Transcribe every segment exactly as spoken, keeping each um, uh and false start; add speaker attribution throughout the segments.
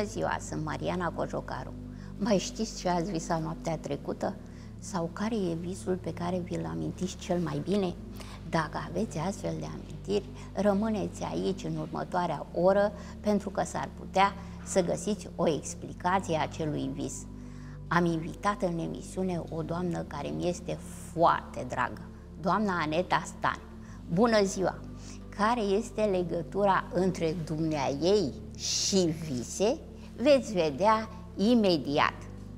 Speaker 1: Bună ziua, sunt Mariana Cojocaru. Mai știți ce ați visat noaptea trecută? Sau care e visul pe care vi-l amintiți cel mai bine? Dacă aveți astfel de amintiri, rămâneți aici în următoarea oră, pentru că s-ar putea să găsiți o explicație a acelui vis. Am invitat în emisiune o doamnă care mi este foarte dragă, doamna Aneta Stan. Bună ziua! Care este legătura între dumneaei și vise? Veți vedea imediat.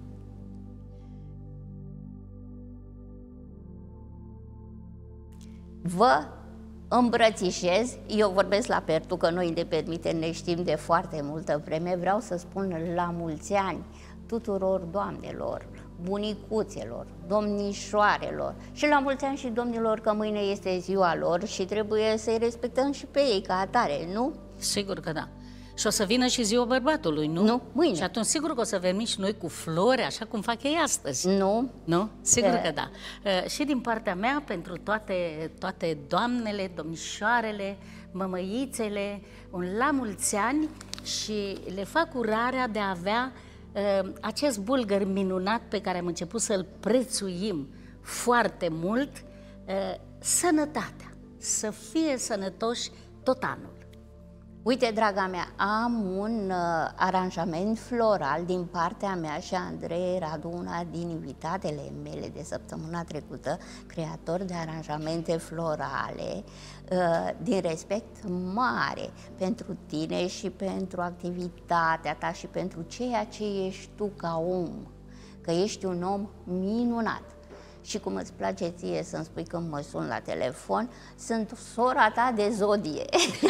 Speaker 1: Vă îmbrățișez, eu vorbesc la Pertu, că noi de permite ne știm de foarte multă vreme. Vreau să spun la mulți ani tuturor doamnelor, bunicuțelor, domnișoarelor și la mulți ani și domnilor, că mâine este ziua lor și trebuie să-i respectăm și pe ei ca atare, nu?
Speaker 2: Sigur că da. Și o să vină și ziua bărbatului, nu?
Speaker 1: Nu, mâine.
Speaker 2: Și atunci sigur că o să venim și noi cu flori, așa cum fac ei astăzi.
Speaker 1: Nu.
Speaker 2: Nu? Sigur
Speaker 1: E...
Speaker 2: că da. Uh, și din partea mea, pentru toate, toate doamnele, domnișoarele, mămăițele, un la mulți ani, și le fac urarea de a avea uh, acest bulgăr minunat pe care am început să-l prețuim foarte mult, uh, sănătatea. Să fie sănătoși tot anul.
Speaker 1: Uite, draga mea, am un uh, aranjament floral din partea mea și Andrei Radu, una din invitatele mele de săptămâna trecută, creator de aranjamente florale, uh, din respect mare pentru tine și pentru activitatea ta și pentru ceea ce ești tu ca om, că ești un om minunat. Și cum îți place ție să-mi spui când mă sun la telefon, sunt sora ta de zodie.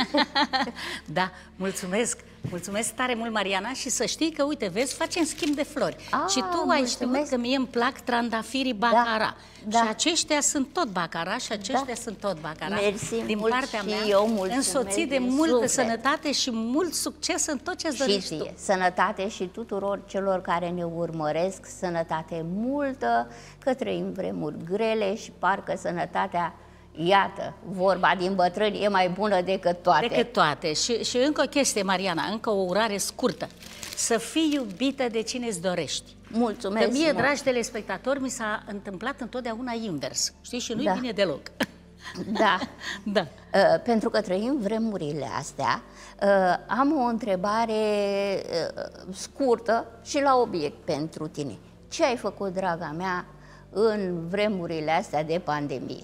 Speaker 2: Da, mulțumesc, mulțumesc tare mult, Mariana, și să știi că, uite, vezi, facem schimb de flori.
Speaker 1: Ah,
Speaker 2: și tu ai
Speaker 1: mulțumesc.
Speaker 2: știut că mie îmi plac trandafirii Bacara.
Speaker 1: Da,
Speaker 2: și
Speaker 1: da.
Speaker 2: aceștia sunt tot Bacara și aceștia
Speaker 1: Da.
Speaker 2: sunt tot Bacara.
Speaker 1: Mersi
Speaker 2: din
Speaker 1: mult
Speaker 2: partea
Speaker 1: și
Speaker 2: mea,
Speaker 1: eu mulțumesc
Speaker 2: însoțit de
Speaker 1: din
Speaker 2: multă
Speaker 1: suflet.
Speaker 2: sănătate și mult succes în tot ce-ți dorești
Speaker 1: Și
Speaker 2: tu.
Speaker 1: ție, sănătate și tuturor celor care ne urmăresc, sănătate multă, că trăim vremuri grele și parcă sănătatea, iată, vorba din bătrâni, e mai bună decât toate.
Speaker 2: Decât toate. Și, și încă o chestie, Mariana, încă o urare scurtă. Să fii iubită de cine îți dorești.
Speaker 1: Mulțumesc
Speaker 2: Că mie,
Speaker 1: mult.
Speaker 2: dragi telespectatori, mi s-a întâmplat întotdeauna invers. Știi? Și nu-i
Speaker 1: Da.
Speaker 2: bine deloc.
Speaker 1: Da.
Speaker 2: Da.
Speaker 1: Uh, pentru că trăim vremurile astea, uh, am o întrebare uh, scurtă și la obiect pentru tine. Ce ai făcut, draga mea, în vremurile astea de pandemie?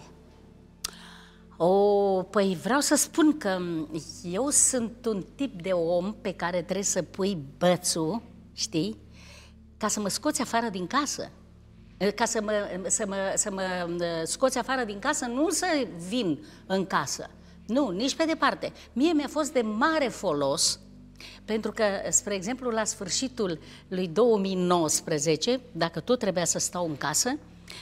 Speaker 2: O, păi vreau să spun că eu sunt un tip de om pe care trebuie să pui bățul, știi, ca să mă scoți afară din casă. Ca să mă, să, mă, să mă scoți afară din casă, nu să vin în casă. Nu, nici pe departe. Mie mi-a fost de mare folos, pentru că, spre exemplu, la sfârșitul lui două mii nouăsprezece, dacă tot trebuia să stau în casă,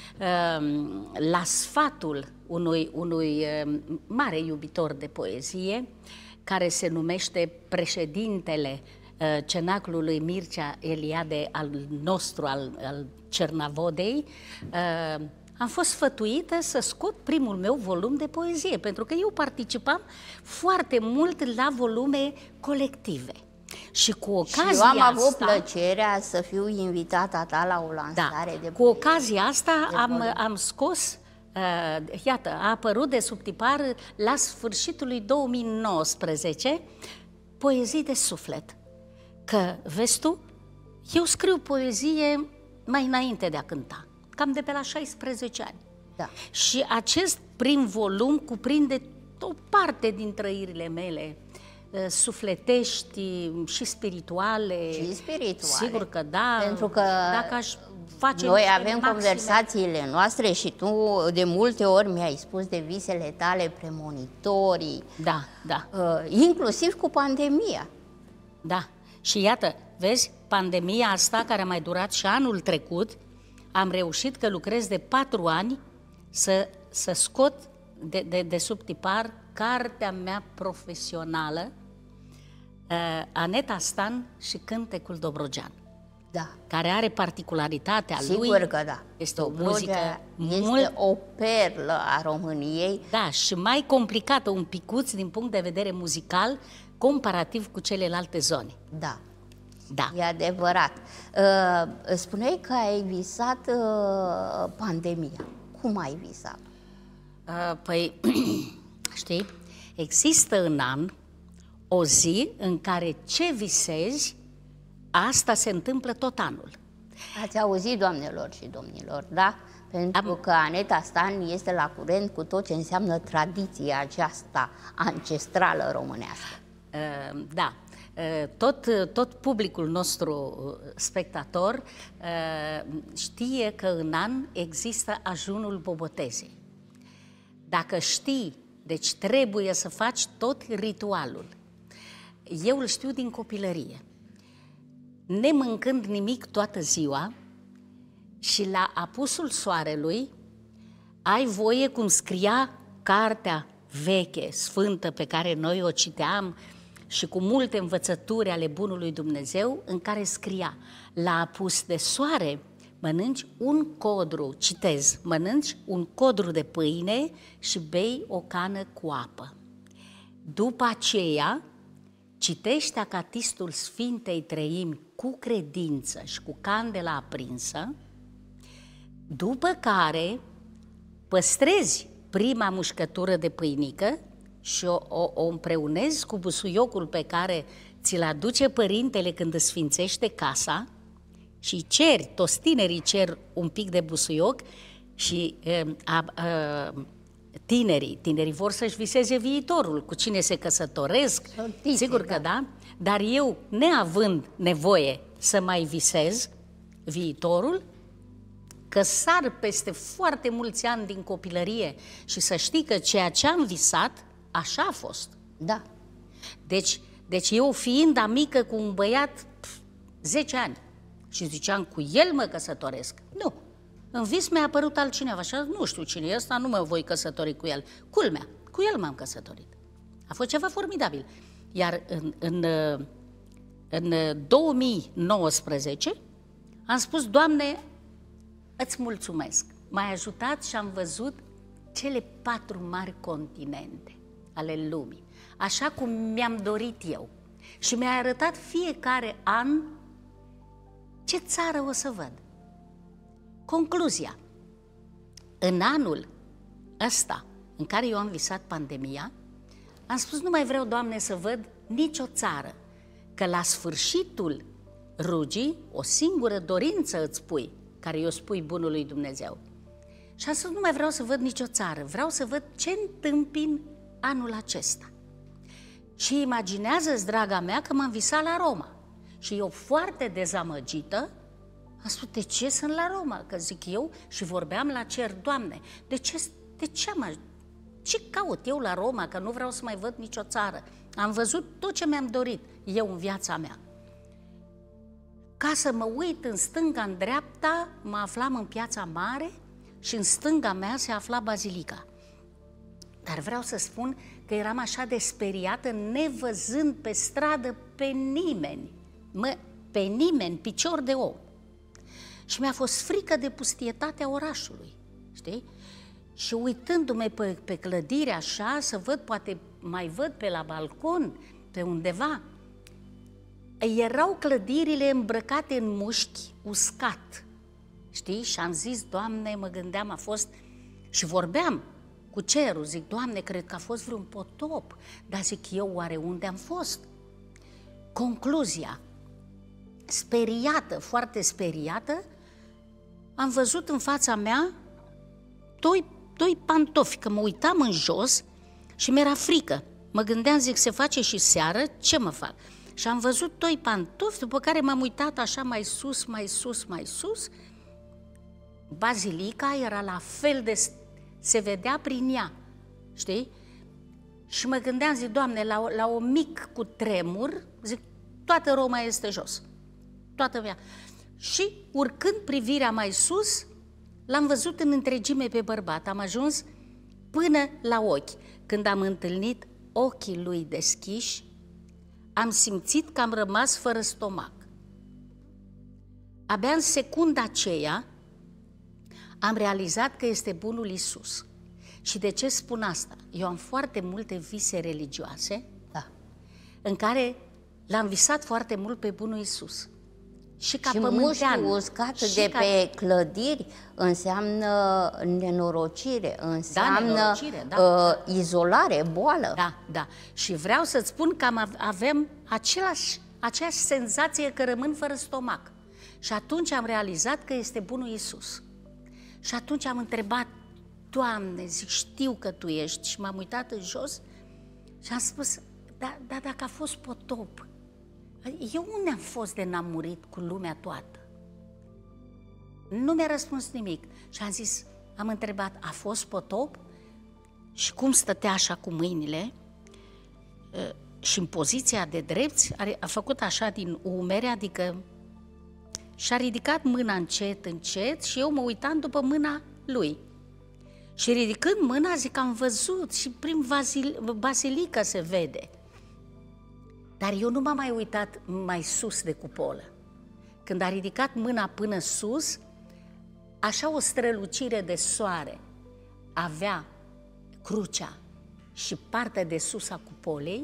Speaker 2: la sfatul unui, unui mare iubitor de poezie, care se numește președintele Cenaclului Mircea Eliade al nostru, al, al Cernavodei, am fost sfătuită să scot primul meu volum de poezie, pentru că eu participam foarte mult la volume colective. Și cu ocazia
Speaker 1: și eu am avut
Speaker 2: asta,
Speaker 1: plăcerea să fiu invitata ta la o lansare
Speaker 2: da,
Speaker 1: de
Speaker 2: cu ocazia asta am,
Speaker 1: volum.
Speaker 2: am scos, uh, iată, a apărut de sub tipar la sfârșitul lui două mii nouăsprezece Poezii de suflet. Că, vezi tu, eu scriu poezie mai înainte de a cânta, cam de pe la șaisprezece ani.
Speaker 1: Da.
Speaker 2: Și acest prim volum cuprinde o parte din trăirile mele, sufletești și spirituale.
Speaker 1: Și spirituale.
Speaker 2: Sigur că da.
Speaker 1: Pentru că
Speaker 2: dacă aș face
Speaker 1: noi
Speaker 2: niște
Speaker 1: avem
Speaker 2: maxime...
Speaker 1: conversațiile noastre și tu de multe ori mi-ai spus de visele tale premonitorii.
Speaker 2: Da, da.
Speaker 1: Uh, inclusiv cu pandemia.
Speaker 2: Da. Și iată, vezi, pandemia asta, care a mai durat și anul trecut, am reușit, că lucrez de patru ani, să, să scot de, de, de sub tipar cartea mea profesională, uh, Aneta Stan și Cântecul Dobrogean.
Speaker 1: Da.
Speaker 2: Care are particularitatea
Speaker 1: Sigur
Speaker 2: lui.
Speaker 1: că da.
Speaker 2: Este o
Speaker 1: Dobrogea
Speaker 2: muzică
Speaker 1: este
Speaker 2: mult...
Speaker 1: o perlă a României.
Speaker 2: Da, și mai complicată un picuț din punct de vedere muzical, comparativ cu celelalte zone.
Speaker 1: Da.
Speaker 2: Da.
Speaker 1: E adevărat. Uh, spuneai că ai visat uh, pandemia. Cum ai visat?
Speaker 2: Uh, păi, știi, există în an o zi în care ce visezi, asta se întâmplă tot anul.
Speaker 1: Ați auzit, doamnelor și domnilor, da? Pentru Am... că Aneta Stan este la curent cu tot ce înseamnă tradiția aceasta ancestrală românească.
Speaker 2: Uh, da. Tot, tot publicul nostru spectator știe că în an există ajunul bobotezei. Dacă știi, deci trebuie să faci tot ritualul. Eu îl știu din copilărie. Nemâncând nimic toată ziua și la apusul soarelui ai voie, cum scria cartea veche, sfântă, pe care noi o citeam, și cu multe învățături ale bunului Dumnezeu, în care scria: la apus de soare mănânci un codru, citez, mănânci un codru de pâine și bei o cană cu apă. După aceea, citește acatistul Sfintei Treimi cu credință și cu candela aprinsă, după care păstrezi prima mușcătură de pâinică și o, o, o împreunezi cu busuiocul pe care ți-l aduce părintele când îți sfințește casa și ceri, toți tinerii cer un pic de busuioc și a, a, tinerii, tinerii vor să-și viseze viitorul, cu cine se căsătoresc, Sotice, sigur că da. da, dar eu, neavând nevoie să mai visez viitorul, că sar peste foarte mulți ani din copilărie și să știi că ceea ce am visat, așa a fost.
Speaker 1: Da.
Speaker 2: Deci, deci eu fiind amică cu un băiat pf, zece ani și ziceam, cu el mă căsătoresc. Nu. În vis mi-a apărut altcineva și nu știu cine e ăsta, nu mă voi căsători cu el. Culmea, cu el m-am căsătorit. A fost ceva formidabil. Iar în, în, în două mii nouăsprezece am spus, Doamne, îți mulțumesc. M-ai ajutat și am văzut cele patru mari continente ale lumii, așa cum mi-am dorit eu. Și mi-a arătat fiecare an ce țară o să văd. Concluzia. În anul ăsta în care eu am visat pandemia, am spus, nu mai vreau, Doamne, să văd nicio țară, că la sfârșitul rugii o singură dorință îți pui, care eu spui bunului Dumnezeu. Și am spus, nu mai vreau să văd nicio țară, vreau să văd ce întâmpin anul acesta. Și imaginează-ți, draga mea, că m-am visat la Roma. Și eu, foarte dezamăgită, am spus, de ce sunt la Roma? Că zic eu, și vorbeam la cer, Doamne, de ce, de ce, am, ce caut eu la Roma, că nu vreau să mai văd nicio țară? Am văzut tot ce mi-am dorit eu în viața mea. Ca să mă uit în stânga, în dreapta, mă aflam în Piața Mare și în stânga mea se afla bazilica. Dar vreau să spun că eram așa de speriată, nevăzând pe stradă pe nimeni, mă, pe nimeni, picior de om. Și mi-a fost frică de pustietatea orașului, știi? Și uitându-mă pe, pe clădire așa, să văd, poate mai văd pe la balcon, pe undeva, erau clădirile îmbrăcate în mușchi, uscat, știi? Și am zis, Doamne, mă gândeam, a fost, și vorbeam cu cerul, zic, Doamne, cred că a fost vreun potop, dar zic eu, oare unde am fost? Concluzia, speriată, foarte speriată, am văzut în fața mea doi, doi pantofi, că mă uitam în jos și mi-era frică. Mă gândeam, zic, se face și seară, ce mă fac? Și am văzut doi pantofi, după care m-am uitat așa mai sus, mai sus, mai sus. Bazilica era la fel de... se vedea prin ea, știi? Și mă gândeam, zic, Doamne, la, la o mic cu tremur, zic, toată Roma este jos. Toată mea. Și urcând privirea mai sus, l-am văzut în întregime pe bărbat. Am ajuns până la ochi. Când am întâlnit ochii lui deschiși, am simțit că am rămas fără stomac. Abia în secunda aceea am realizat că este bunul Iisus. Și de ce spun asta? Eu am foarte multe vise religioase,
Speaker 1: da,
Speaker 2: în care l-am visat foarte mult pe bunul Iisus. Și ca
Speaker 1: și
Speaker 2: pământean.
Speaker 1: mușchiul uscat
Speaker 2: și
Speaker 1: de
Speaker 2: ca...
Speaker 1: pe clădiri înseamnă nenorocire, înseamnă
Speaker 2: da, nenorocire, da,
Speaker 1: uh, izolare, boală.
Speaker 2: Da, da. Și vreau să-ți spun că am, avem același, aceeași senzație că rămân fără stomac. Și atunci am realizat că este bunul Iisus. Și atunci am întrebat, Doamne, zic, știu că Tu ești. Și m-am uitat în jos și am spus, da, da, dacă a fost potop, eu unde am fost de n-am murit cu lumea toată? Nu mi-a răspuns nimic. Și am zis, am întrebat, a fost potop? Și cum stătea așa cu mâinile și în poziția de drepți, a făcut așa din umere, adică și-a ridicat mâna încet, încet și eu mă uitam după mâna lui. Și ridicând mâna, zic, am văzut și prin basilică se vede. Dar eu nu m-am mai uitat mai sus de cupolă. Când a ridicat mâna până sus, așa o strălucire de soare avea crucea și partea de sus a cupolei,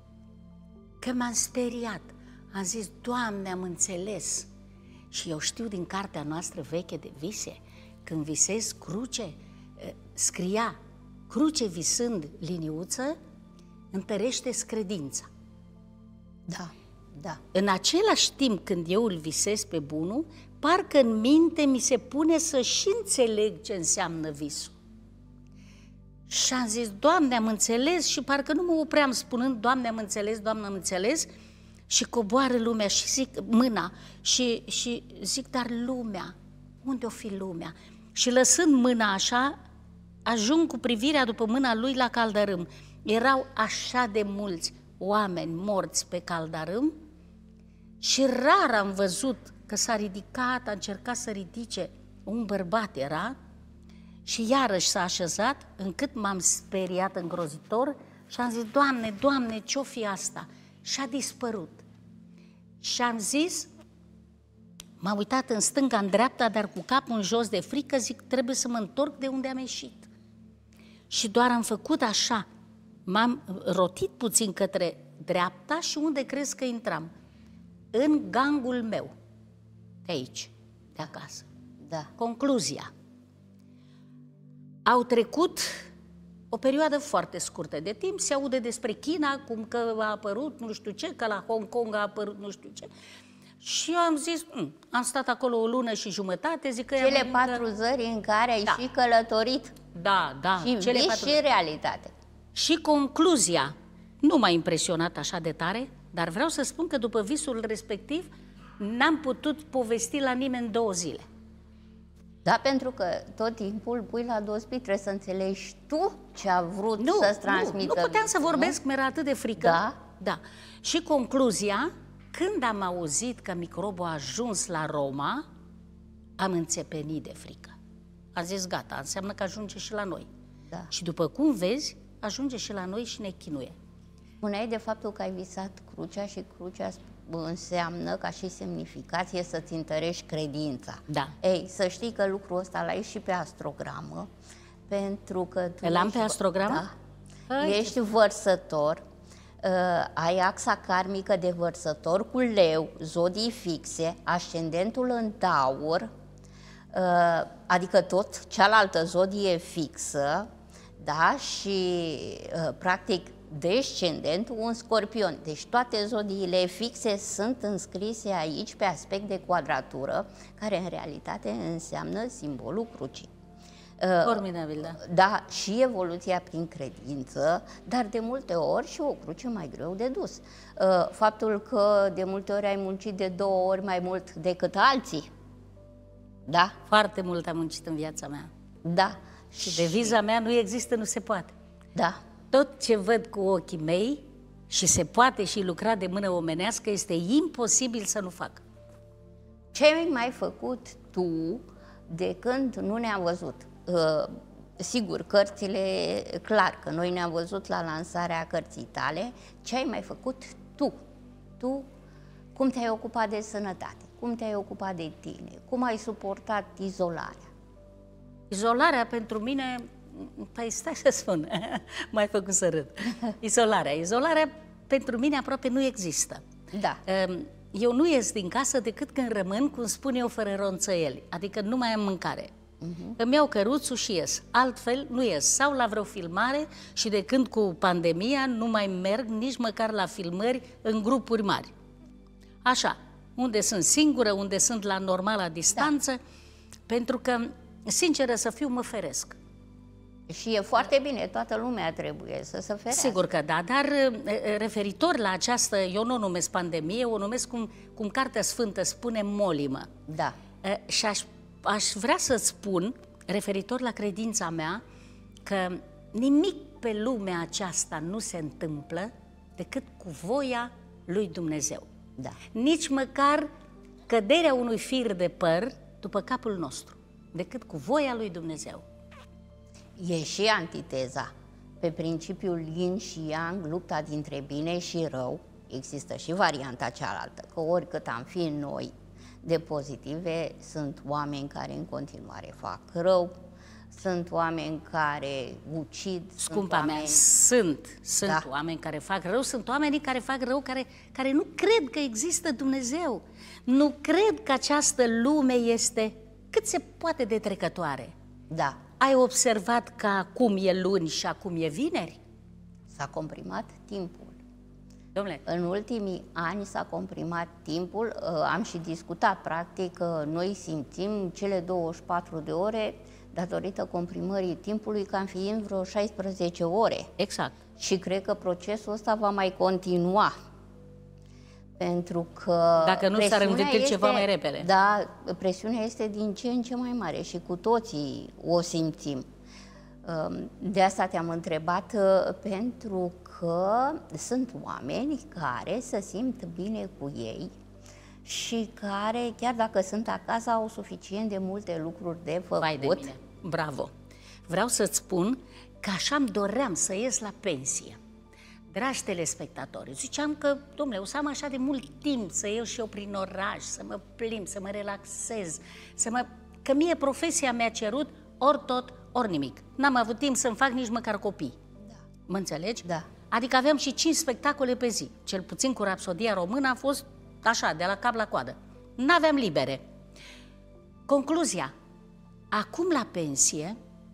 Speaker 2: că m-am speriat. Am zis, Doamne, am înțeles. Și eu știu din cartea noastră veche de vise, când visezi cruce, scria, cruce visând liniuță, întărește-ți credința.
Speaker 1: Da, da.
Speaker 2: În același timp când eu îl visez pe bunul, parcă în minte mi se pune să și înțeleg ce înseamnă visul. Și am zis, Doamne, am înțeles, și parcă nu mă opream spunând, Doamne, am înțeles, Doamne, am înțeles, și coboară lumea și zic, mâna, și, și zic, dar lumea, unde o fi lumea? Și lăsând mâna așa, ajung cu privirea după mâna lui la Caldărâm. Erau așa de mulți oameni morți pe Caldărâm și rar am văzut că s-a ridicat, a încercat să ridice, un bărbat era, și iarăși s-a așezat, încât m-am speriat îngrozitor și am zis, Doamne, Doamne, ce-o fi asta? Și a dispărut. Și am zis, m-am uitat în stânga, în dreapta, dar cu capul în jos de frică, zic, trebuie să mă întorc de unde am ieșit. Și doar am făcut așa, m-am rotit puțin către dreapta și unde crezi că intram? În gangul meu, de aici, de acasă.
Speaker 1: Da.
Speaker 2: Concluzia. Au trecut o perioadă foarte scurtă de timp, se aude despre China, cum că a apărut nu știu ce, că la Hong Kong a apărut nu știu ce. Și eu am zis, am stat acolo o lună și jumătate, zic că...
Speaker 1: Cele patru că... zări în care ai da. și călătorit.
Speaker 2: Da, da.
Speaker 1: Și
Speaker 2: cele
Speaker 1: vis
Speaker 2: patru...
Speaker 1: și realitate.
Speaker 2: Și concluzia nu m-a impresionat așa de tare, dar vreau să spun că după visul respectiv n-am putut povesti la nimeni două zile.
Speaker 1: Da, pentru că tot timpul pui la dos, trebuie să înțelegi tu ce a vrut
Speaker 2: nu,
Speaker 1: să-ți transmită.
Speaker 2: Nu, nu puteam să vorbesc, mi-era atât de frică.
Speaker 1: Da?
Speaker 2: Da. Și concluzia, când am auzit că microbul a ajuns la Roma, am înțepenit de frică. Am zis, gata, înseamnă că ajunge și la noi.
Speaker 1: Da.
Speaker 2: Și după cum vezi, ajunge și la noi și ne chinuie.
Speaker 1: Spuneai de faptul că ai visat crucea și crucea înseamnă, ca și semnificație, să-ți întărești credința.
Speaker 2: Da.
Speaker 1: Ei, să știi că lucrul ăsta l-ai și pe astrogramă, pentru că tu
Speaker 2: L-am pe astrogramă?
Speaker 1: Da, ești vărsător, uh, ai axa karmică de vărsător cu leu, zodii fixe, ascendentul în taur, uh, adică tot cealaltă zodie fixă, da, și uh, practic descendentul un scorpion. Deci toate zodiile fixe sunt înscrise aici pe aspect de quadratură, care în realitate înseamnă simbolul crucii.
Speaker 2: Formidabil, da.
Speaker 1: Da, și evoluția prin credință, dar de multe ori și o cruce mai greu de dus. Faptul că de multe ori ai muncit de două ori mai mult decât alții. Da?
Speaker 2: Foarte mult am muncit în viața mea.
Speaker 1: Da.
Speaker 2: Și deviza mea nu există, nu se poate.
Speaker 1: Da.
Speaker 2: Tot ce văd cu ochii mei și se poate și lucra de mână omenească, este imposibil să nu fac.
Speaker 1: Ce ai mai făcut tu de când nu ne-am văzut? Uh, sigur, cărțile, clar că noi ne-am văzut la lansarea cărții tale. Ce ai mai făcut tu? Tu, cum te-ai ocupat de sănătate? Cum te-ai ocupat de tine? Cum ai suportat izolarea?
Speaker 2: Izolarea pentru mine... Păi stai să spun, m-ai făcut să râd. Izolarea. Izolarea pentru mine aproape nu există.
Speaker 1: Da.
Speaker 2: Eu nu ies din casă decât când rămân, cum spun eu, fără ronțăieli, adică nu mai am mâncare. Uh-huh. Îmi iau căruțul și ies, altfel nu ies. Sau la vreo filmare și de când cu pandemia nu mai merg nici măcar la filmări în grupuri mari. Așa, unde sunt singură, unde sunt la normală distanță, da. Pentru că, sinceră să fiu, mă feresc.
Speaker 1: Și e foarte bine, toată lumea trebuie să se ferească.
Speaker 2: Sigur că da, dar referitor la această, eu nu o numesc pandemie, o numesc cum, cum Cartea Sfântă spune, molimă.
Speaker 1: Da.
Speaker 2: Și aș, aș vrea să-ți spun, referitor la credința mea, că nimic pe lumea aceasta nu se întâmplă decât cu voia lui Dumnezeu.
Speaker 1: Da.
Speaker 2: Nici măcar căderea unui fir de păr după capul nostru, decât cu voia lui Dumnezeu.
Speaker 1: E și antiteza. Pe principiul yin și yang, lupta dintre bine și rău, există și varianta cealaltă, că oricât am fi noi de pozitive, sunt oameni care în continuare fac rău, sunt oameni care ucid,
Speaker 2: Scumpa
Speaker 1: sunt
Speaker 2: mea,
Speaker 1: oameni...
Speaker 2: sunt, sunt
Speaker 1: Da.
Speaker 2: oameni care fac rău, sunt oamenii care fac rău, care, care nu cred că există Dumnezeu, nu cred că această lume este cât se poate de trecătoare.
Speaker 1: Da,
Speaker 2: Ai observat că acum e luni și acum e vineri?
Speaker 1: s-a comprimat timpul.
Speaker 2: Dom'le,
Speaker 1: În ultimii ani s-a comprimat timpul, am și discutat, practic, că noi simțim cele douăzeci și patru de ore datorită comprimării timpului cam fiind vreo șaisprezece ore.
Speaker 2: exact.
Speaker 1: Și cred că procesul ăsta va mai continua. Pentru că
Speaker 2: Dacă nu s-ar
Speaker 1: presiunea
Speaker 2: învârti
Speaker 1: este-
Speaker 2: ceva mai repede.
Speaker 1: Da, presiunea este din ce în ce mai mare și cu toții o simțim. De asta te-am întrebat, pentru că sunt oameni care se simt bine cu ei și care, chiar dacă sunt acasă, au suficient de multe lucruri de făcut.
Speaker 2: Vai de mine, bravo! Vreau să-ți spun că așa-mi doream să ies la pensie. Dragi telespectatori, ziceam că, domnule, o să am așa de mult timp să ies și eu prin oraș, să mă plimb, să mă relaxez, să mă... că mie profesia mi-a cerut ori tot, ori nimic. N-am avut timp să-mi fac nici măcar copii.
Speaker 1: Da.
Speaker 2: Mă înțelegi?
Speaker 1: Da.
Speaker 2: Adică aveam și cinci spectacole pe zi. Cel puțin cu Rapsodia Română a fost așa, de la cap la coadă. N-aveam libere. Concluzia. Acum la pensie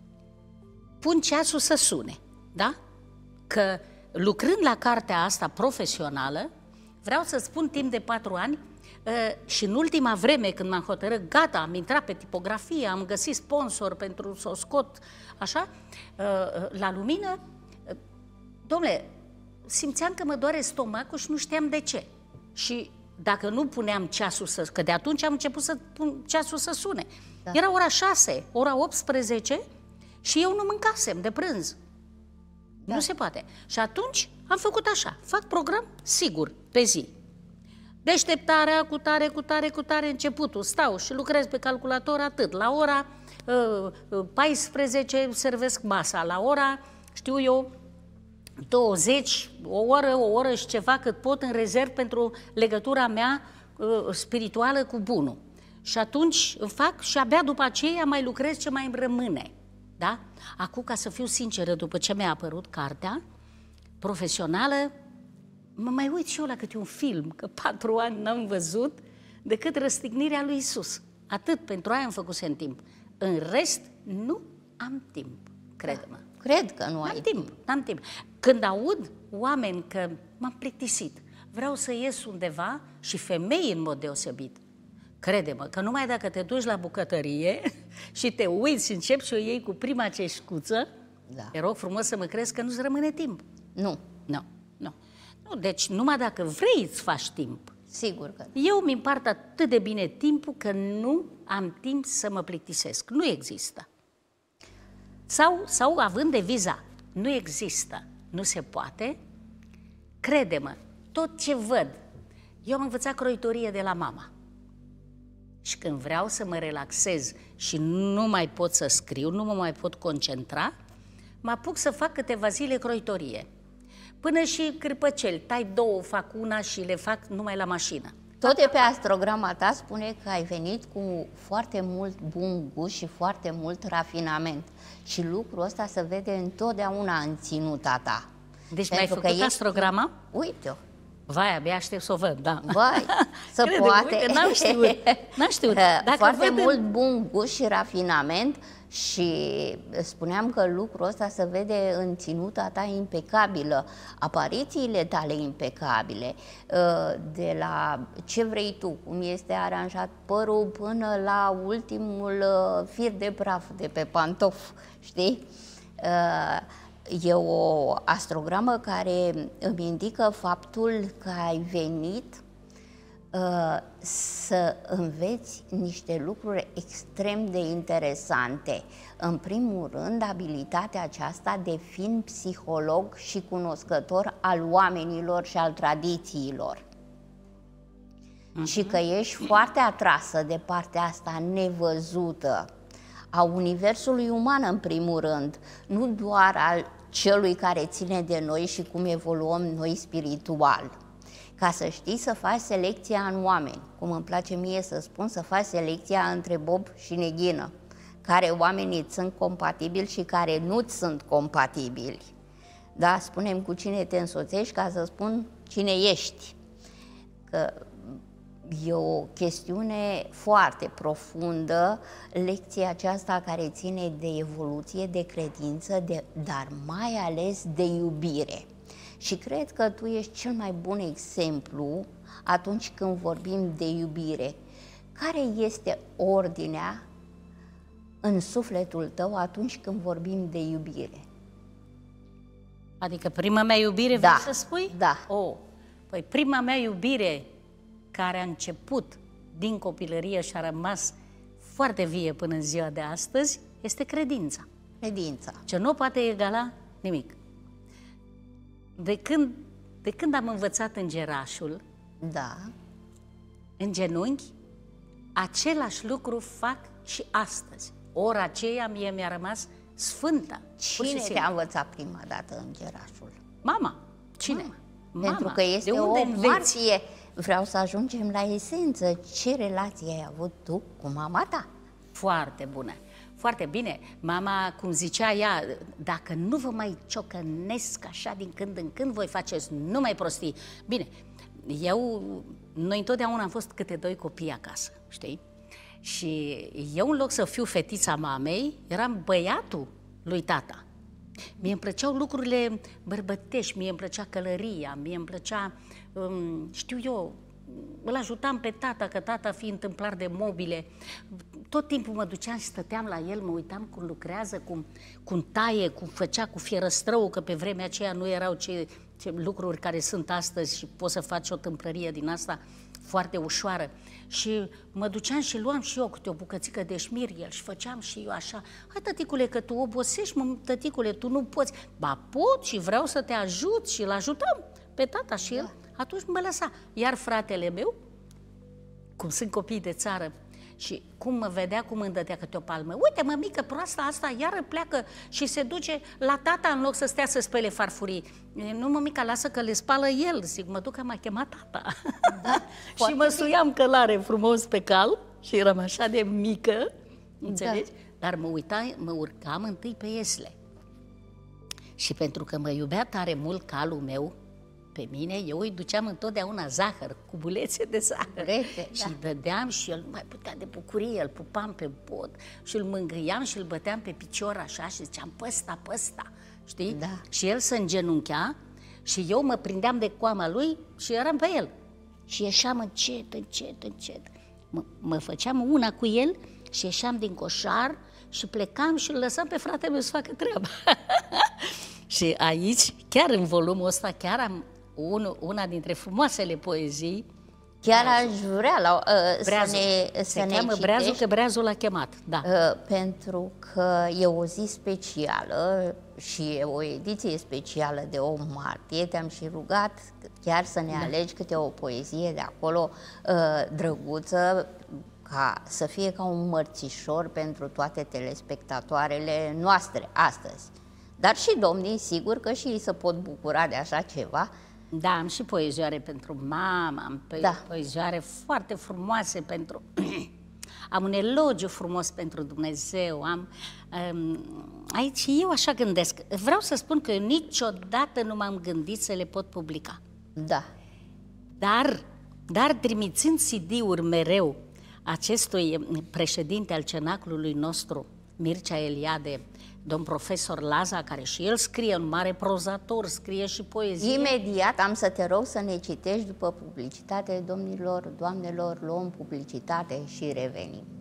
Speaker 2: pun ceasul să sune, da? Că lucrând la cartea asta profesională, vreau să spun timp de patru ani și în ultima vreme când m-am hotărât, gata, am intrat pe tipografie, am găsit sponsor pentru să o scot așa, la lumină, dom'le, simțeam că mă doare stomacul și nu știam de ce. Și dacă nu puneam ceasul să... că de atunci am început să pun ceasul să sune. Da. Era ora șase, ora optsprezece și eu nu mâncasem de prânz. Da. Nu se poate. Și atunci am făcut așa, fac program sigur, pe zi. Deșteptarea, cu tare, cu tare, cu tare, începutul, stau și lucrez pe calculator atât. La ora uh, paisprezece servesc masa, la ora, știu eu, douăzeci, o oră, o oră și ceva cât pot în rezerv pentru legătura mea uh, spirituală cu bunul. Și atunci îmi fac și abia după aceea mai lucrez ce mai îmi rămâne. Da? Acum, ca să fiu sinceră, după ce mi-a apărut cartea profesională, mă mai uit și eu la câte un film, că patru ani n-am văzut, decât Răstignirea lui Iisus. Atât, pentru aia am făcut în timp. În rest, nu am timp, crede-mă.
Speaker 1: Cred că nu ai
Speaker 2: N-am timp, n-am timp. Când aud oameni că m-am plictisit, vreau să ies undeva, și femei în mod deosebit, crede-mă că numai dacă te duci la bucătărie și te uiți și începi și o iei cu prima ceșcuță,
Speaker 1: Da.
Speaker 2: te rog frumos să mă crezi că nu-ți rămâne timp.
Speaker 1: Nu,
Speaker 2: Nu, nu. Nu, deci numai dacă vrei îți faci timp.
Speaker 1: sigur că
Speaker 2: Eu mi împart atât de bine timpul că nu am timp să mă plictisesc. Nu există. Sau, sau având deviza, nu există, nu se poate, crede-mă, tot ce văd, eu am învățat croitorie de la mama. Și când vreau să mă relaxez și nu mai pot să scriu, nu mă mai pot concentra, mă apuc să fac câteva zile croitorie. Până și cârpăceli, tai două, fac una și le fac numai la mașină.
Speaker 1: tot de pe astrograma ta spune că ai venit cu foarte mult bun gust și foarte mult rafinament. Și lucrul ăsta se vede întotdeauna în ținuta ta.
Speaker 2: Deci mi-ai
Speaker 1: Pentru că
Speaker 2: făcut
Speaker 1: ești-
Speaker 2: astrograma?
Speaker 1: Uite-o.
Speaker 2: Vai, abia aștept să o văd, da.
Speaker 1: Vai, să
Speaker 2: Crede,
Speaker 1: poate.
Speaker 2: Uite, n-am știut, n-am știut. Dacă
Speaker 1: Foarte
Speaker 2: văd
Speaker 1: mult
Speaker 2: în...
Speaker 1: bun gust și rafinament și spuneam că lucrul ăsta se vede în ținuta ta impecabilă, aparițiile tale impecabile, de la ce vrei tu, cum este aranjat părul până la ultimul fir de praf de pe pantof, știi? E o astrogramă care îmi indică faptul că ai venit uh, să înveți niște lucruri extrem de interesante. În primul rând, abilitatea aceasta de fiind psiholog și cunoscător al oamenilor și al tradițiilor. Uh-huh. Și că ești foarte atrasă de partea asta nevăzută a universului uman, în primul rând, nu doar al celui care ține de noi și cum evoluăm noi spiritual. Ca să știi să faci selecția în oameni, cum îmi place mie să spun, să faci selecția între bob și neghină, care oamenii îți sunt compatibili și care nu-ți sunt compatibili. Da? Spune-mi cu cine te însoțești ca să spun cine ești. Că e o chestiune foarte profundă, lecția aceasta care ține de evoluție, de credință, de, dar mai ales de iubire. Și cred că tu ești cel mai bun exemplu atunci când vorbim de iubire. Care este ordinea în sufletul tău atunci când vorbim de iubire?
Speaker 2: Adică prima mea iubire,
Speaker 1: da,
Speaker 2: vrei să spui?
Speaker 1: Da.
Speaker 2: Oh, păi prima mea iubire, care a început din copilărie și a rămas foarte vie până în ziua de astăzi, este credința.
Speaker 1: Credința.
Speaker 2: Ce nu poate egala nimic. De când, de când am învățat îngerașul,
Speaker 1: da,
Speaker 2: în genunchi, același lucru fac și astăzi. Ora aceea mie mi-a rămas sfântă.
Speaker 1: Cine te-a învățat prima dată îngerașul?
Speaker 2: Mama. Cine?
Speaker 1: Mama.
Speaker 2: Mama.
Speaker 1: Pentru că este
Speaker 2: de
Speaker 1: o
Speaker 2: unde
Speaker 1: marție. Vreau să ajungem la esență. Ce relație ai avut tu cu mama ta?
Speaker 2: Foarte bună. Foarte bine. Mama, cum zicea ea, dacă nu vă mai ciocănesc așa din când în când, voi faceți numai prostii. Bine, eu, noi întotdeauna am fost câte doi copii acasă, știi? Și eu, în loc să fiu fetița mamei, eram băiatul lui tata. Mie îmi plăceau lucrurile bărbătești, mie îmi plăcea călăria, mie îmi plăcea, um, știu eu, îl ajutam pe tata, că tata fiind tâmplar de mobile. Tot timpul mă duceam și stăteam la el, mă uitam cum lucrează, cum, cum taie, cum făcea cu fierăstrău, că pe vremea aceea nu erau ce, ce lucruri care sunt astăzi și poți să faci o tâmplărie din asta foarte ușoară. Și mă duceam și luam și eu câte o bucățică de șmiriel și făceam și eu așa. Hai, tăticule, că tu obosești, mă, tăticule, tu nu poți. Ba, pot și vreau să te ajut și îl ajutam pe tata și el. Da. Atunci mă lăsa. Iar fratele meu, cum sunt copii de țară, și cum mă vedea, cum îmi dădea câte o palmă. Uite, mămică, proasta asta iară pleacă și se duce la tata în loc să stea să spele farfurii. Nu, mămica, lasă că le spală el. Zic, mă duc că m-a chemat tata. Da, și mă suiam călare frumos pe cal și eram așa de mică, înțelegi? Da. Dar mă uitam, mă urcam întâi pe iesle. Și pentru că mă iubea tare mult calul meu, pe mine, eu îi duceam întotdeauna zahăr, cu bulețe de zahăr. Bulețe, și da. Îi dădeam și el nu mai putea de bucurie, îl pupam pe pod și îl mângâiam și îl băteam pe picior așa și ziceam, păsta, păsta, știi? Da. Și el se îngenunchea și eu mă prindeam de coama lui și eram pe el. Și ieșeam încet, încet, încet. Mă, mă făceam una cu el și ieșeam din coșar și plecam și îl lăsam pe fratele meu să facă treaba. Și aici, chiar în volumul ăsta, chiar am un, una dintre frumoasele poezii.
Speaker 1: Chiar Breazul. Aș vrea la, uh,
Speaker 2: Breazul.
Speaker 1: să ne,
Speaker 2: Se
Speaker 1: să ne
Speaker 2: cheamă
Speaker 1: citești,
Speaker 2: Breazul, că Breazul l-a chemat, da.
Speaker 1: Uh, pentru că e o zi specială și e o ediție specială de opt martie. Te-am și rugat chiar să ne da. alegi câte o poezie de acolo uh, drăguță, ca să fie ca un mărțișor pentru toate telespectatoarele noastre astăzi. Dar și domnii, sigur că și ei se pot bucura de așa ceva.
Speaker 2: Da, am și poezioare pentru mama, am da. poezioare foarte frumoase pentru... am un elogiu frumos pentru Dumnezeu, am... Um, aici eu așa gândesc. Vreau să spun că eu niciodată nu m-am gândit să le pot publica.
Speaker 1: Da.
Speaker 2: Dar, dar trimițând C D-uri mereu acestui președinte al cenaclului nostru, Mircea Eliade, domn profesor Laza, care și el scrie, un mare prozator, scrie și poezie.
Speaker 1: Imediat am să te rog să ne citești după publicitate, domnilor, doamnelor, luăm publicitate și revenim.